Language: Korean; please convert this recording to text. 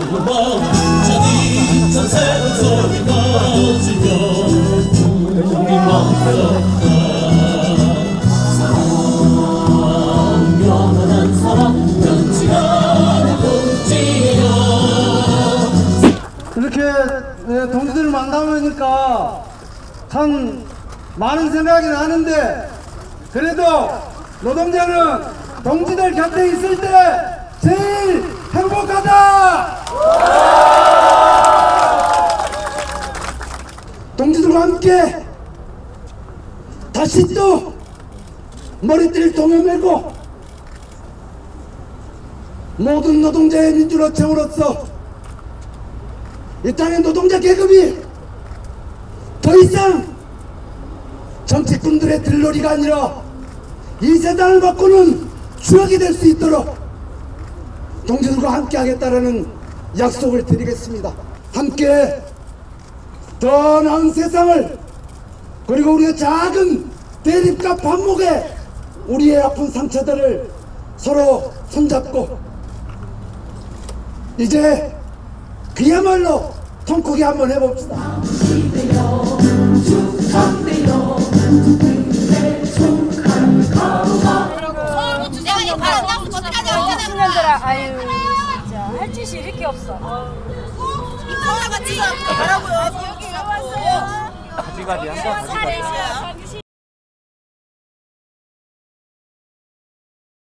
멈춰니 전세는 소리 넣어주며 우리 멈췄다 사랑 영원한 사랑 변치 않을 동지여. 이렇게 동지들을 만나보니까 참 많은 생각이 나는데 그래도 노동자는 동지들 곁에 있을 때 제일 행복하다! 동지들과 함께 다시 또 머리띠를 동여매고 모든 노동자의 민주노총으로서 이 땅의 노동자 계급이 더 이상 정치꾼들의 들놀이가 아니라 이 세상을 바꾸는 추억이 될 수 있도록 동지들과 함께 하겠다라는 약속을 드리겠습니다. 함께 더 나은 세상을, 그리고 우리의 작은 대립과 반목에 우리의 아픈 상처들을 서로 손잡고 이제 그야말로 통크기 한번 해봅시다. 아유 진짜 할 짓이 이렇게 없어. 이빨 같이 가라고요. 여기 왔어요. 가지가지 한 거.